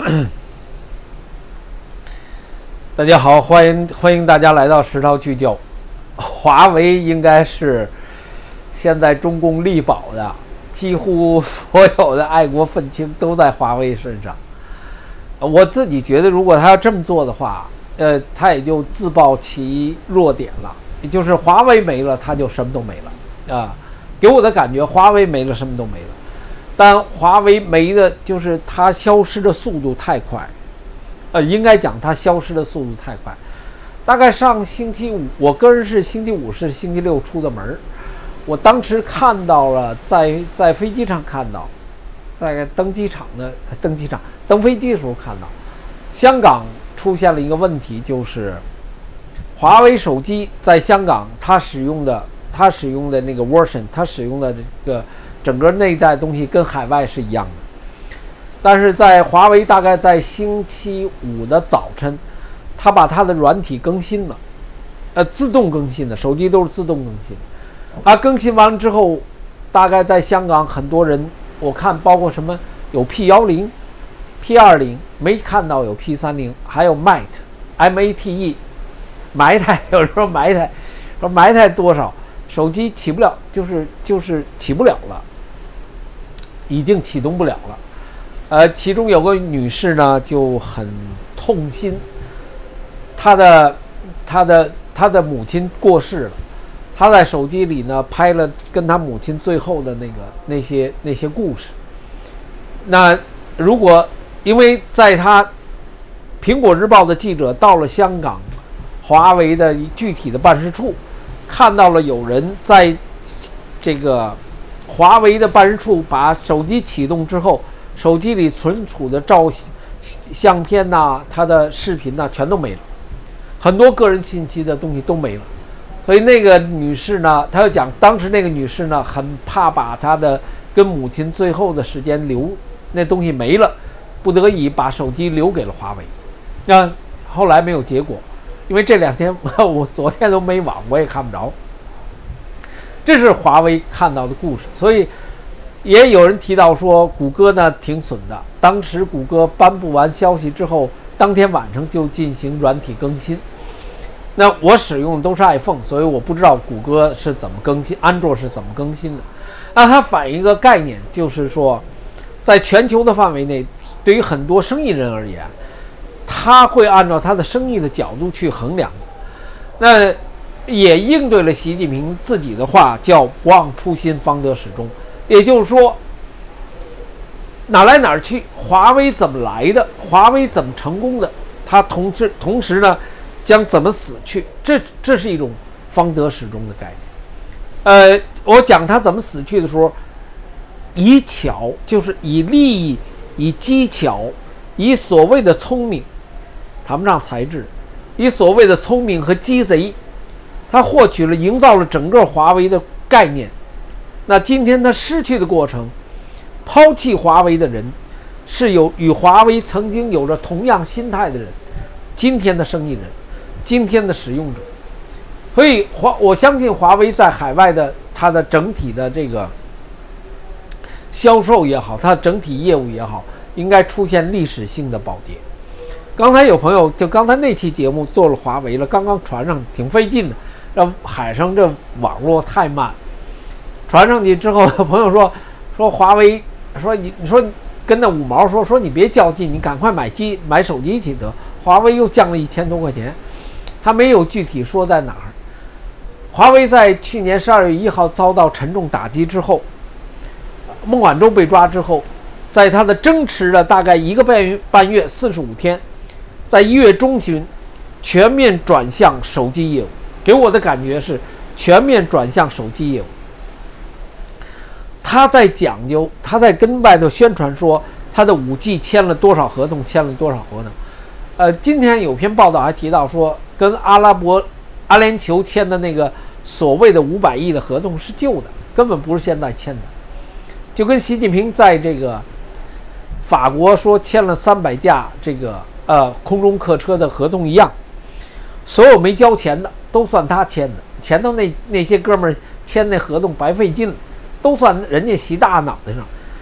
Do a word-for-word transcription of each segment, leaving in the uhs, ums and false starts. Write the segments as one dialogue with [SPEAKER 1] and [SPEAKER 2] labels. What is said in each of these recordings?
[SPEAKER 1] 大家好，欢迎欢迎大家来到石涛聚焦。华为应该是现在中共力保的，几乎所有的爱国愤青都在华为身上。我自己觉得，如果他要这么做的话，呃，他也就自曝其弱点了，也就是华为没了，他就什么都没了啊。给我的感觉，华为没了，什么都没了。但华为没的，就是它消失的速度太快。呃，应该讲它消失的速度太快。大概上星期五，我个人是星期五是星期六出的门，我当时看到了在在飞机上看到，在登机场的登机场登飞机的时候看到，香港出现了一个问题，就是华为手机在香港它使用的它使用的那个 version， 它使用的这个整个内在东西跟海外是一样的。但是在华为大概在星期五的早晨，它把它的软体更新了，呃，自动更新的，手机都是自动更新。啊，更新完了之后，大概在香港很多人，我看包括什么有 P 十 P 二十，没看到有 P 三十，还有 Mate M A T E， 埋汰，有时候埋汰，说埋汰多少，手机起不了，就是就是起不了了，已经启动不了了。呃，其中有个女士呢就很痛心，她的她的她的母亲过世了，她在手机里呢拍了跟她母亲最后的那个那些那些故事。那如果因为在她苹果日报的记者到了香港华为的具体的办事处，看到了有人在这个华为的办事处把手机启动之后，手机里存储的照相片呐、啊，它的视频呐、啊，全都没了，很多个人信息的东西都没了。所以那个女士呢，她就讲，当时那个女士呢，很怕把她的跟母亲最后的时间留那东西没了，不得已把手机留给了华为。那后来没有结果，因为这两天我昨天都没网，我也看不着。这是华为看到的故事，所以。也有人提到说，谷歌呢挺损的。当时谷歌颁布完消息之后，当天晚上就进行软体更新。那我使用的都是 iPhone， 所以我不知道谷歌是怎么更新，安卓是怎么更新的。那它反映一个概念，就是说，在全球的范围内，对于很多生意人而言，他会按照他的生意的角度去衡量。那也应对了习近平自己的话，叫“不忘初心，方得始终”。也就是说，哪来哪儿去，华为怎么来的，华为怎么成功的，它同时同时呢，将怎么死去，这这是一种方得始终的概念。呃，我讲它怎么死去的时候，以巧就是以利益、以机巧、以所谓的聪明，谈不上才智，以所谓的聪明和鸡贼，他获取了、营造了整个华为的概念。那今天他失去的过程，抛弃华为的人，是有与华为曾经有着同样心态的人，今天的生意人，今天的使用者。所以华，我相信华为在海外的它的整体的这个销售也好，它的整体业务也好，应该出现历史性的暴跌。刚才有朋友就刚才那期节目做了华为了，刚刚传上挺费劲的，让海上这网络太慢。传上去之后，朋友说说华为说你你说跟那五毛说说你别较劲，你赶快买机买手机去得。华为又降了一千多块钱，他没有具体说在哪儿。华为在去年十二月一号遭到沉重打击之后，孟晚舟被抓之后，在他的争持了大概一个半月半月四十五天，在一月中旬全面转向手机业务。给我的感觉是全面转向手机业务。他在讲究，他在跟外头宣传说他的 五 G 签了多少合同，签了多少合同。呃，今天有篇报道还提到说，跟阿拉伯、阿联酋签的那个所谓的五百亿的合同是旧的，根本不是现在签的。就跟习近平在这个法国说签了三百架这个呃空中客车的合同一样，所有没交钱的都算他签的，前头那那些哥们儿签那合同白费劲了。都算人家习大脑袋上，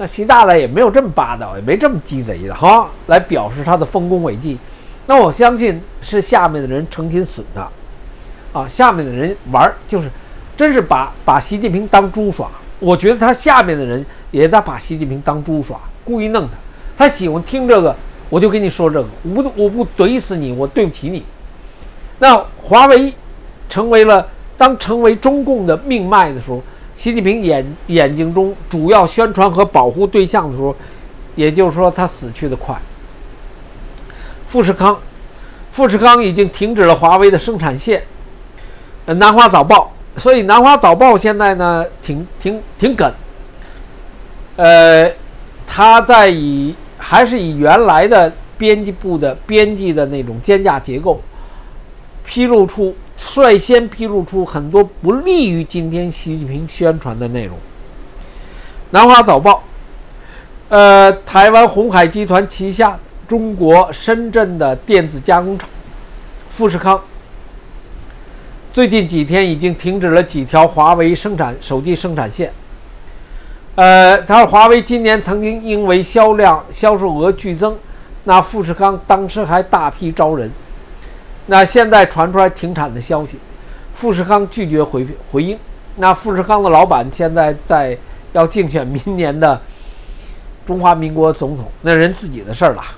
[SPEAKER 1] 那习大大也没有这么霸道，也没这么鸡贼的哈，来表示他的丰功伟绩。那我相信是下面的人诚心损他，啊，下面的人玩就是，真是把把习近平当猪耍。我觉得他下面的人也在把习近平当猪耍，故意弄他。他喜欢听这个，我就跟你说这个，我不我不怼死你，我对不起你。那华为成为了当成为中共的命脉的时候，习近平眼眼睛中主要宣传和保护对象的时候，也就是说他死去的快。富士康，富士康已经停止了华为的生产线。呃，南华早报，所以南华早报现在呢挺挺挺梗。呃，他在以还是以原来的编辑部的编辑的那种肩架结构，披露出率先披露出很多不利于今天习近平宣传的内容。南华早报，呃，台湾鸿海集团旗下中国深圳的电子加工厂富士康，最近几天已经停止了几条华为生产手机生产线。呃，他说华为今年曾经因为销量销售额剧增，那富士康当时还大批招人。那现在传出来停产的消息，富士康拒绝回回应。那富士康的老板现在在要竞选明年的中华民国总统，那人自己的事儿了。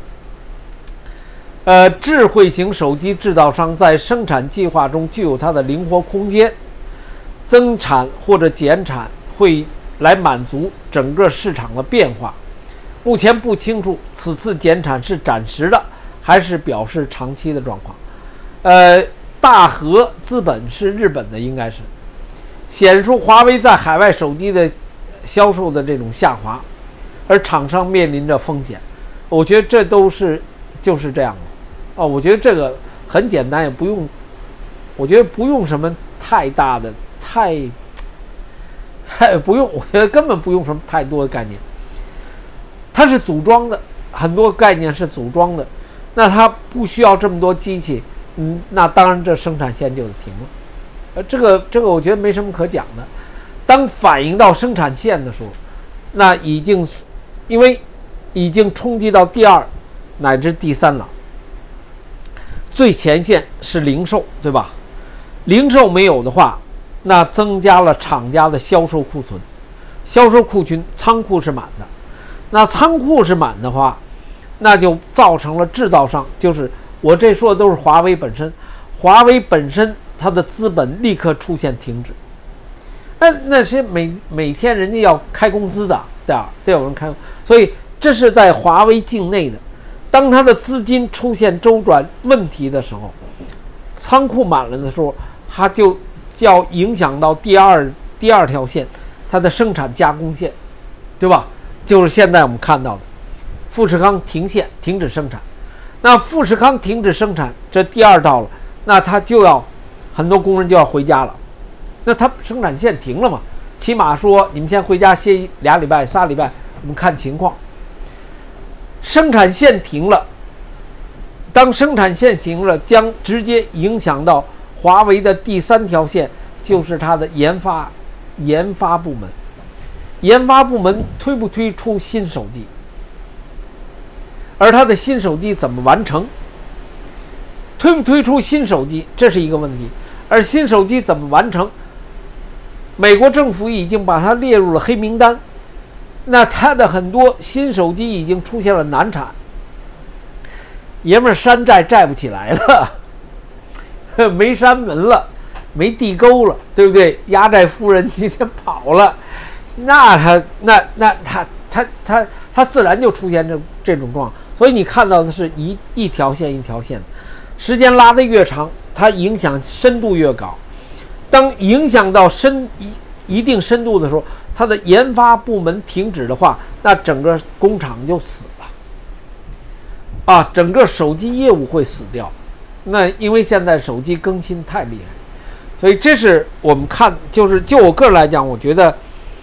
[SPEAKER 1] 呃，智慧型手机制造商在生产计划中具有它的灵活空间，增产或者减产会来满足整个市场的变化。目前不清楚此次减产是暂时的，还是表示长期的状况。呃，大和资本是日本的，应该是显示出华为在海外手机的销售的这种下滑，而厂商面临着风险。我觉得这都是就是这样的。哦，我觉得这个很简单，也不用，我觉得不用什么太大的太，不用，我觉得根本不用什么太多的概念。它是组装的，很多概念是组装的，那它不需要这么多机器，嗯，那当然这生产线就得停了。呃，这个这个我觉得没什么可讲的。当反映到生产线的时候，那已经因为已经冲击到第二乃至第三了。最前线是零售，对吧？零售没有的话，那增加了厂家的销售库存，销售库群仓库是满的。那仓库是满的话，那就造成了制造商，就是我这说的都是华为本身，华为本身它的资本立刻出现停止。那那些每每天人家要开工资的，对吧？得有人开，所以这是在华为境内的。当它的资金出现周转问题的时候，仓库满了的时候，它就要影响到第二第二条线，它的生产加工线，对吧？就是现在我们看到的，富士康停线，停止生产。那富士康停止生产，这第二道了，那它就要很多工人就要回家了。那它生产线停了嘛？起码说你们先回家歇俩礼拜、仨礼拜，我们看情况。生产线停了，当生产线停了，将直接影响到华为的第三条线，就是它的研发研发部门。研发部门推不推出新手机，而它的新手机怎么完成？推不推出新手机，这是一个问题。而新手机怎么完成？美国政府已经把它列入了黑名单。那它的很多新手机已经出现了难产，爷们儿山寨寨不起来了，没山门了，没地沟了，对不对？压寨夫人今天跑了，那他那那他他他他自然就出现这这种状况。所以你看到的是一一条线一条线，时间拉得越长，它影响深度越高。当影响到深一一定深度的时候，它的研发部门停止的话，那整个工厂就死了啊，整个手机业务会死掉。那因为现在手机更新太厉害，所以这是我们看，就是就我个人来讲，我觉得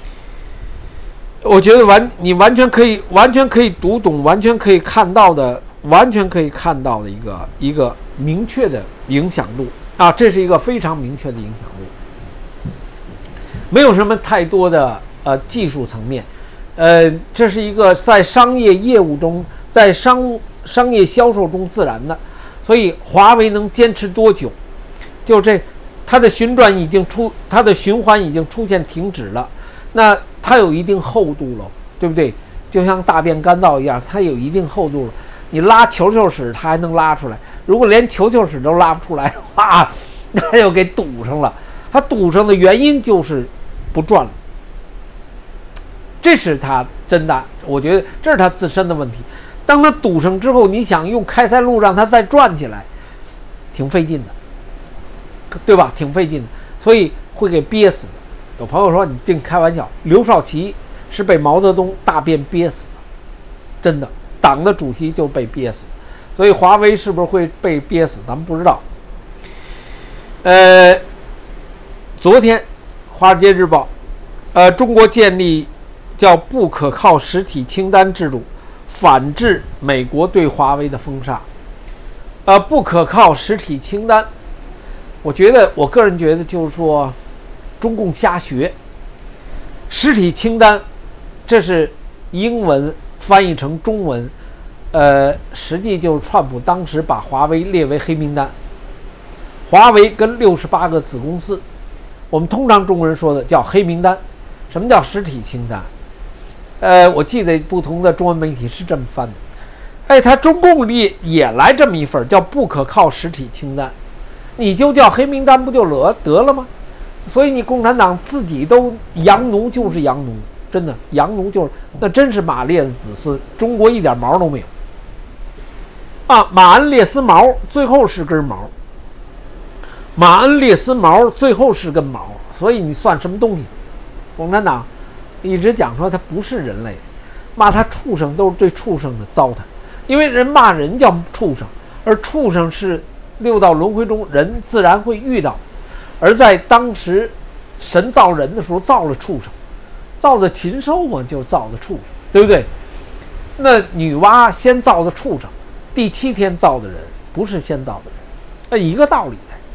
[SPEAKER 1] 我觉得完你完全可以完全可以读懂，完全可以看到的，完全可以看到的一个一个明确的影响度啊，这是一个非常明确的影响度。没有什么太多的呃技术层面， 呃，这是一个在商业业务中，在商商业销售中自然的。所以华为能坚持多久？就这，它的旋转已经出，它的循环已经出现停止了。那它有一定厚度了，对不对？就像大便干燥一样，它有一定厚度了。你拉球球屎，它还能拉出来。如果连球球屎都拉不出来的话，那就给堵上了。它堵上的原因就是不转了。这是它真的，我觉得这是它自身的问题。当它堵上之后，你想用开塞露让它再转起来，挺费劲的，对吧？挺费劲的，所以会给憋死的。有朋友说你净开玩笑，刘少奇是被毛泽东大便憋死的，真的，党的主席就被憋死，所以华为是不是会被憋死，咱们不知道。呃，昨天《华尔街日报》，呃，中国建立叫不可靠实体清单制度，反制美国对华为的封杀。呃，不可靠实体清单，我觉得，我个人觉得就是说，中共瞎学。实体清单，这是英文翻译成中文，呃，实际就是川普当时把华为列为黑名单。华为跟六十八个子公司，我们通常中国人说的叫黑名单。什么叫实体清单？呃，我记得不同的中文媒体是这么翻的。哎，他中共里也来这么一份叫不可靠实体清单，你就叫黑名单不就得得了吗？所以你共产党自己都洋奴就是洋奴，真的洋奴就是那真是马列的子孙，中国一点毛都没有啊！马恩列斯毛最后是根毛，马恩列斯毛最后是根毛，所以你算什么东西？共产党一直讲说他不是人类，骂他畜生都是对畜生的糟蹋，因为人骂人叫畜生，而畜生是六道轮回中人自然会遇到。而在当时神造人的时候造了畜生，造的禽兽嘛，就造的畜生，对不对？那女娲先造的畜生，第七天造的人，不是先造的人，那一个道理。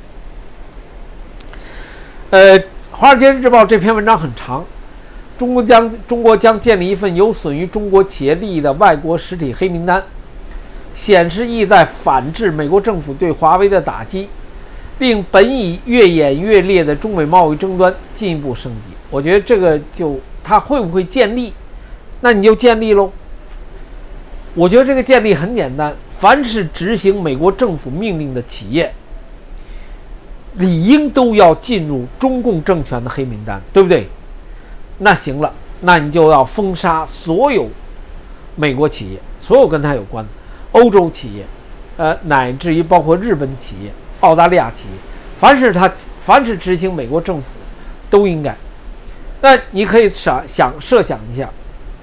[SPEAKER 1] 呃，《华尔街日报》这篇文章很长，中国将中国将建立一份有损于中国企业利益的外国实体黑名单，显示意在反制美国政府对华为的打击，令本已越演越烈的中美贸易争端进一步升级。我觉得这个就它会不会建立，那你就建立喽。我觉得这个建立很简单，凡是执行美国政府命令的企业，理应都要进入中共政权的黑名单，对不对？那行了，那你就要封杀所有美国企业，所有跟它有关的欧洲企业，呃，乃至于包括日本企业、澳大利亚企业，凡是他凡是执行美国政府的，都应该。那你可以想想设想一下，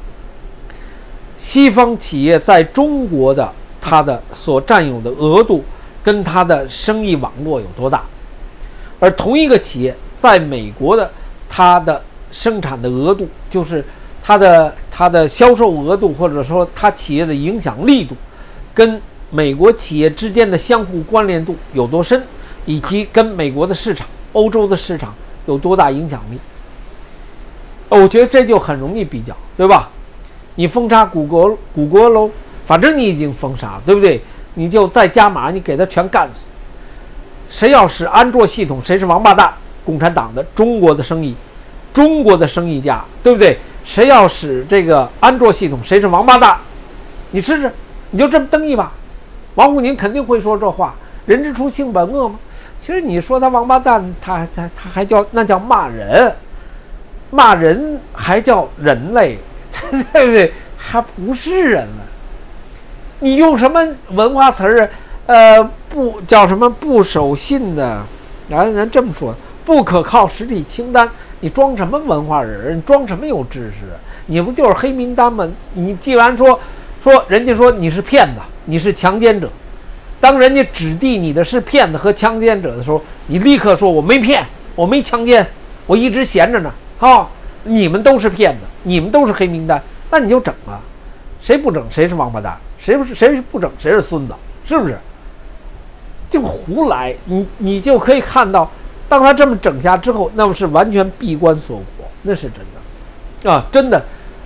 [SPEAKER 1] 西方企业在中国的它的所占有的额度跟它的生意网络有多大，而同一个企业在美国的它的生产的额度，就是它的它的销售额度，或者说它企业的影响力度，跟美国企业之间的相互关联度有多深，以及跟美国的市场、欧洲的市场有多大影响力。我觉得这就很容易比较，对吧？你封杀谷歌，谷歌喽，反正你已经封杀了，对不对？你就再加码，你给他全干死。谁要使安卓系统，谁是王八蛋？共产党的中国的生意，中国的生意家，对不对？谁要使这个安卓系统，谁是王八蛋？你试试，你就这么登一把。王沪宁肯定会说这话，人之初性本恶吗？其实你说他王八蛋，他他他还叫那叫骂人，骂人还叫人类，对不对？还不是人了。你用什么文化词儿？呃，不叫什么不守信的，人人这么说，不可靠实体清单，你装什么文化人？你装什么有知识？你不就是黑名单吗？你既然说说人家说你是骗子，你是强奸者，当人家指定你的是骗子和强奸者的时候，你立刻说我没骗，我没强奸，我一直闲着呢。啊，你们都是骗子，你们都是黑名单，那你就整啊！谁不整谁是王八蛋，谁不是谁不整谁是孙子，是不是？就胡来，你你就可以看到，当他这么整下之后，那么是完全闭关锁国，那是真的，啊，真的，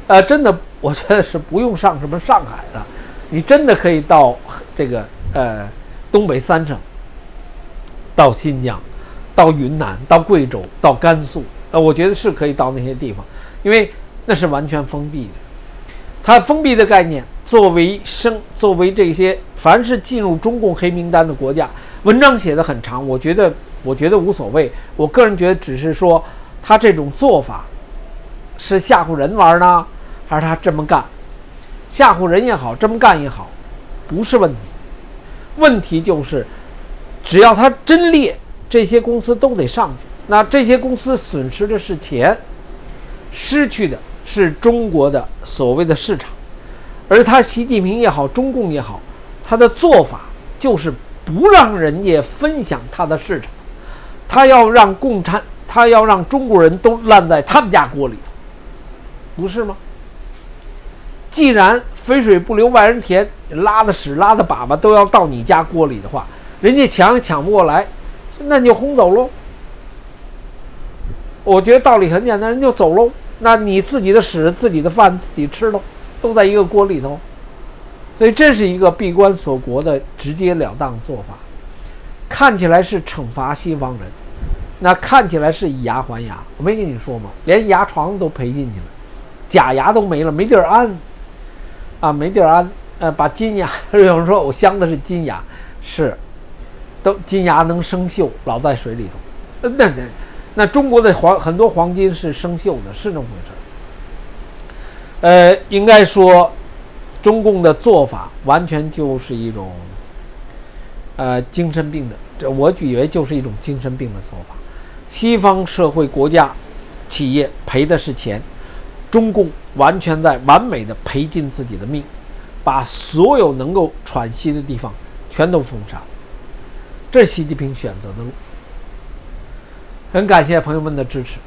[SPEAKER 1] 呃，真的，我觉得是不用上什么上海了，你真的可以到这个呃东北三省，到新疆，到云南，到贵州，到甘肃，呃，我觉得是可以到那些地方，因为那是完全封闭的。它封闭的概念，作为生，作为这些凡是进入中共黑名单的国家，文章写得很长，我觉得，我觉得无所谓。我个人觉得，只是说他这种做法是吓唬人玩呢，还是他这么干？吓唬人也好，这么干也好，不是问题。问题就是，只要他真裂，这些公司都得上去。那这些公司损失的是钱，失去的是中国的所谓的市场，而他习近平也好，中共也好，他的做法就是不让人家分享他的市场，他要让共产，他要让中国人都烂在他们家锅里头，不是吗？既然肥水不流外人田，拉的屎拉的粑粑都要到你家锅里的话，人家抢也抢不过来，那你就轰走喽。我觉得道理很简单，人就走喽。那你自己的屎、自己的饭自己吃喽，都在一个锅里头。所以这是一个闭关锁国的直截了当的做法，看起来是惩罚西方人，那看起来是以牙还牙。我没跟你说吗？连牙床都赔进去了，假牙都没了，没地儿安啊，没地儿安。呃，把金牙，有人说我镶的是金牙，是，都金牙能生锈，老在水里头。那那那中国的黄很多黄金是生锈的，是这么回事。呃，应该说，中共的做法完全就是一种，呃，精神病的，这我以为就是一种精神病的做法。西方社会国家、企业赔的是钱，中共完全在完美的赔尽自己的命，把所有能够喘息的地方全都封杀。这是习近平选择的路。很感谢朋友们的支持。